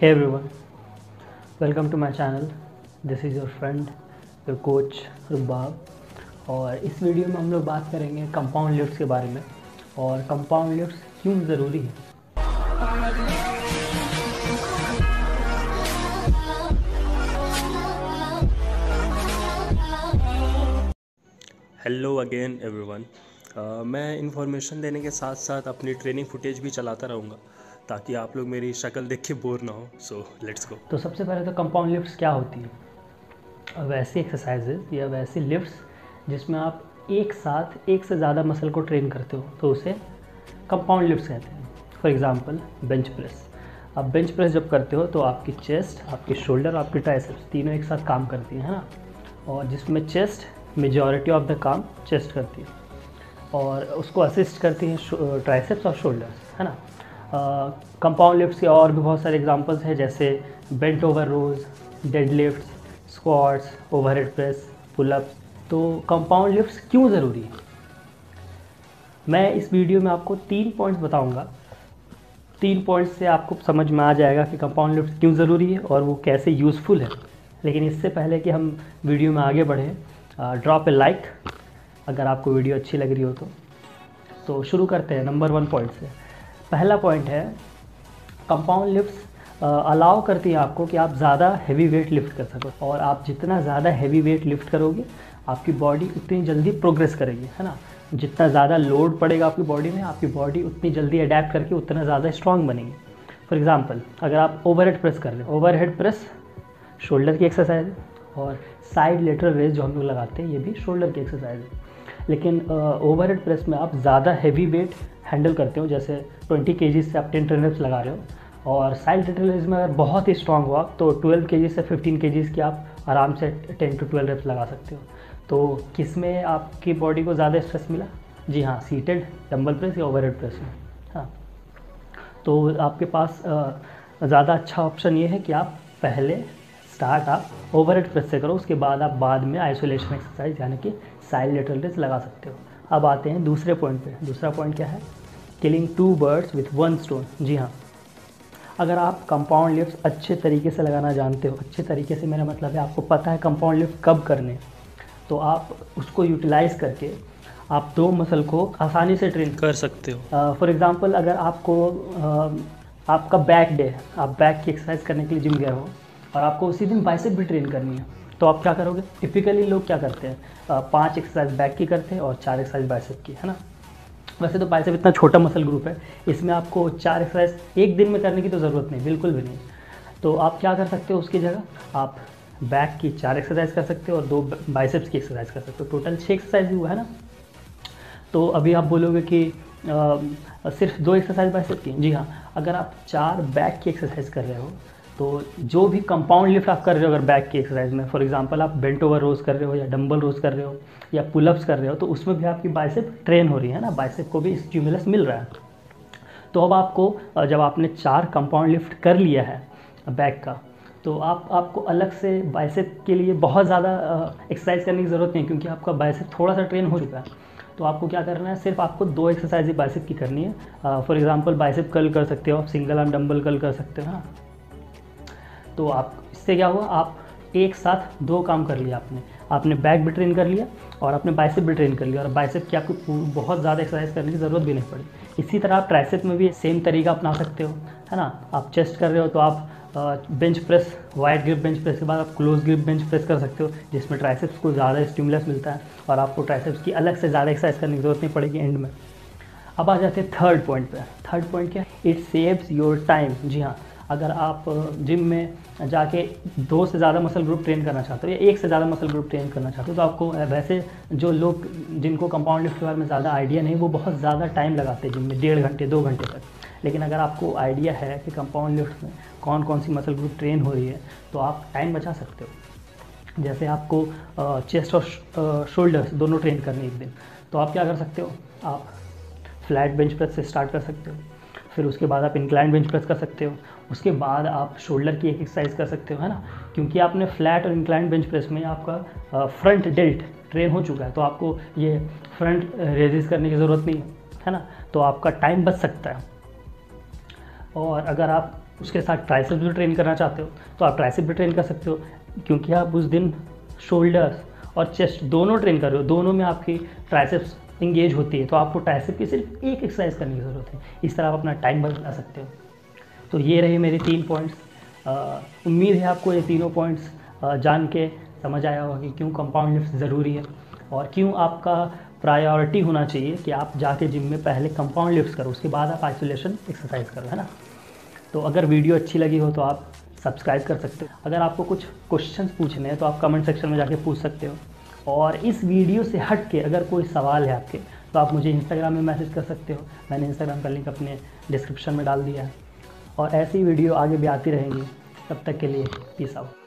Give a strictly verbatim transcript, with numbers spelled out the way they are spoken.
Hey everyone, welcome to my channel. This is your friend, your coach रुबाब। और इस video में हम लोग बात करेंगे कंपाउंड लिफ्ट्स के बारे में और कंपाउंड लिफ्ट्स क्यों ज़रूरी है। Hello again everyone. मैं इन्फॉर्मेशन देने के साथ साथ अपनी ट्रेनिंग फुटेज भी चलाता रहूँगा ताकि आप लोग मेरी शक्ल देख के बोर ना हो। So let's go. तो सबसे पहले तो कंपाउंड लिफ्ट्स क्या होती है। वैसी एक्सरसाइजेज या वैसी लिफ्ट्स जिसमें आप एक साथ एक से ज़्यादा मसल को ट्रेन करते हो तो उसे कंपाउंड लिफ्ट्स कहते हैं। For example bench press. आप बेंच प्रेस जब करते हो तो आपकी चेस्ट, आपके शोल्डर, आपकी ट्राइसेप्स तीनों एक साथ काम करती हैं, है ना। और जिसमें चेस्ट मेजॉरिटी ऑफ द काम चेस्ट करती है और उसको असिस्ट करती हैं ट्राइसेप्स और शोल्डर्स, है ना। कंपाउंड लिफ्ट्स के और भी बहुत सारे एग्जांपल्स हैं जैसे bent over rows, dead lifts, squats, overhead press, pullups. तो कंपाउंड लिफ्ट्स क्यों ज़रूरी है, मैं इस वीडियो में आपको तीन पॉइंट्स बताऊंगा। तीन पॉइंट्स से आपको समझ में आ जाएगा कि कंपाउंड लिफ्ट्स क्यों ज़रूरी है और वो कैसे यूज़फुल है। लेकिन इससे पहले कि हम वीडियो में आगे बढ़ें, ड्रॉप ए लाइक अगर आपको वीडियो अच्छी लग रही हो तो तो शुरू करते हैं नंबर वन पॉइंट से। पहला पॉइंट है कंपाउंड लिफ्ट्स अलाउ करती है आपको कि आप ज़्यादा हैवी वेट लिफ्ट कर सको, और आप जितना ज़्यादा हैवी वेट लिफ्ट करोगे आपकी बॉडी उतनी जल्दी प्रोग्रेस करेगी, है ना। जितना ज़्यादा लोड पड़ेगा आपकी बॉडी में, आपकी बॉडी उतनी जल्दी अडेप्ट करके उतना ज़्यादा स्ट्रांग बनेगी। फॉर एग्जांपल अगर आप ओवरहेड प्रेस कर रहे हो, ओवरहेड प्रेस शोल्डर की एक्सरसाइज है और साइड लेटरल रेज जो हम लोग लगाते हैं ये भी शोल्डर की एक्सरसाइज है। लेकिन ओवरहेड प्रेस में आप ज़्यादा हैवी वेट हैंडल करते हो, जैसे ट्वेंटी केजी से आप टेन रेप्स लगा रहे हो, और साइड लेटरल रेज में अगर बहुत ही स्ट्रांग हो आप तो ट्वेल्व केजी से फिफ्टीन केजीज की आप आराम से टेन टू ट्वेल्व रेप्स लगा सकते हो। तो किस में आपकी बॉडी को ज़्यादा स्ट्रेस मिला? जी हाँ, सीटेड डंबल प्रेस या ओवरहेड प्रेस में। हाँ, तो आपके पास ज़्यादा अच्छा ऑप्शन ये है कि आप पहले स्टार्ट आप ओवरहेड प्रेस से करो, उसके बाद आप बाद में आइसोलेशन एक्सरसाइज यानी कि साइड लेटरल रेज लगा सकते हो। अब आते हैं दूसरे पॉइंट पे। दूसरा पॉइंट क्या है? Killing two birds with one stone. जी हाँ, अगर आप कंपाउंड लिफ्ट्स अच्छे तरीके से लगाना जानते हो, अच्छे तरीके से मेरा मतलब है आपको पता है कंपाउंड लिफ्ट कब करने, तो आप उसको यूटिलाइज़ करके आप दो मसल को आसानी से ट्रेन कर सकते हो। फॉर एग्ज़ाम्पल अगर आपको uh, आपका बैक डे है, आप बैक की एक्सरसाइज करने के लिए जिम गए हो और आपको उसी दिन बाइसेप भी ट्रेन करनी है, तो आप क्या करोगे? टिपिकली लोग क्या करते हैं, पांच एक्सरसाइज बैक की करते हैं और चार एक्सरसाइज बाइसेप की, है ना। वैसे तो बाइसेप इतना छोटा मसल ग्रुप है, इसमें आपको चार एक्सरसाइज एक दिन में करने की तो ज़रूरत नहीं, बिल्कुल भी नहीं। तो आप क्या कर सकते हो, उसकी जगह आप बैक की चार एक्सरसाइज कर सकते हो और दो बाइसेप्स की एक्सरसाइज कर सकते हो। टोटल छः एक्सरसाइज हुआ, है ना। तो अभी आप बोलोगे कि आ, सिर्फ दो एक्सरसाइज बाइसेप की। जी हाँ, अगर आप चार बैक की एक्सरसाइज कर रहे हो तो जो भी कंपाउंड लिफ्ट आप कर रहे हो अगर बैक की एक्सरसाइज में, फॉर एग्जांपल आप बेंट ओवर रोज कर रहे हो या डंबल रोज कर रहे हो या पुलअप्स कर रहे हो, तो उसमें भी आपकी बाइसेप ट्रेन हो रही है ना, बाइसेप को भी स्टिमुलस मिल रहा है। तो अब आपको जब आपने चार कंपाउंड लिफ्ट कर लिया है बैक का, तो आप आपको अलग से बाइसेप के लिए बहुत ज़्यादा एक्सरसाइज करने की ज़रूरत नहीं, क्योंकि आपका बाइसेप थोड़ा सा ट्रेन हो चुका है। तो आपको क्या करना है, सिर्फ आपको दो एक्सरसाइज ही बाइसेप की करनी है। फॉर एग्जांपल बाइसेप कर्ल कर सकते हो आप, सिंगल आर्म डंबल कर्ल कर सकते हो, हाँ। तो आप इससे क्या हुआ, आप एक साथ दो काम कर लिया आपने आपने बैक भी ट्रेन कर लिया और आपने बाइसेप भी ट्रेन कर लिया, और बाइसेप की आपको बहुत ज़्यादा एक्सरसाइज करने की ज़रूरत भी नहीं पड़ी। इसी तरह आप ट्राइसेप में भी सेम तरीका अपना सकते हो, है ना। आप चेस्ट कर रहे हो तो आप bench press, wide grip bench press के बाद आप क्लोज ग्रिप बेंच प्रेस कर सकते हो, जिसमें ट्राइसेप्स को ज़्यादा स्टिमुलस मिलता है और आपको ट्राइसेप्स की अलग से ज़्यादा एक्सरसाइज करने की ज़रूरत नहीं पड़ेगी एंड में। अब आ जाते हैं थर्ड पॉइंट पे। थर्ड पॉइंट क्या है? It saves your time. जी हाँ, अगर आप जिम में जाके दो से ज़्यादा मसल ग्रुप ट्रेन करना चाहते हो या एक से ज़्यादा मसल ग्रुप ट्रेन करना चाहते हो, तो आपको वैसे जो लोग जिनको कंपाउंड लिफ्ट के बारे में ज़्यादा आइडिया नहीं, वो बहुत ज़्यादा टाइम लगाते हैं जिम में, डेढ़ घंटे दो घंटे तक। लेकिन अगर आपको आइडिया है कि कंपाउंड लिफ्ट में कौन कौन सी मसल ग्रुप ट्रेन हो रही है, तो आप टाइम बचा सकते हो। जैसे आपको चेस्ट और शोल्डर्स दोनों ट्रेन करने एक दिन, तो आप क्या कर सकते हो, आप फ्लैट बेंच प्रेस से स्टार्ट कर सकते हो, फिर उसके बाद आप इंक्लाइन बेंच प्रेस कर सकते हो, उसके बाद आप शोल्डर की एक एक्सरसाइज कर सकते हो, है ना। क्योंकि आपने फ्लैट और इंक्लाइन बेंच प्रेस में आपका फ्रंट डेल्ट ट्रेन हो चुका है, तो आपको ये फ्रंट रेजिस्ट करने की ज़रूरत नहीं है, है ना। तो आपका टाइम बच सकता है। और अगर आप उसके साथ ट्राइसेप्स भी ट्रेन करना चाहते हो तो आप ट्राइसेप भी ट्रेन कर सकते हो, क्योंकि आप उस दिन शोल्डर्स और चेस्ट दोनों ट्रेन कर रहे हो, दोनों में आपकी ट्राइसेप्स इंगेज होती है, तो आपको ट्राइसेप की सिर्फ एक एक्सरसाइज करने की ज़रूरत है। इस तरह आप अपना टाइम बचा सकते हो। तो ये रहे मेरे तीन पॉइंट्स। उम्मीद है आपको ये तीनों पॉइंट्स जान के समझ आया होगा कि क्यों कंपाउंड लिफ्ट ज़रूरी है और क्यों आपका प्रायोरिटी होना चाहिए कि आप जाके जिम में पहले कंपाउंड लिफ्ट्स करो, उसके बाद आप आइसोलेशन एक्सरसाइज करो, है ना। तो अगर वीडियो अच्छी लगी हो तो आप सब्सक्राइब कर सकते हो। अगर आपको कुछ क्वेश्चंस पूछने हैं तो आप कमेंट सेक्शन में जाके पूछ सकते हो। और इस वीडियो से हट के अगर कोई सवाल है आपके तो आप मुझे इंस्टाग्राम में मैसेज कर सकते हो। मैंने इंस्टाग्राम का लिंक अपने डिस्क्रिप्शन में डाल दिया है। और ऐसी वीडियो आगे भी आती रहेंगी। तब तक के लिए पीस आउट।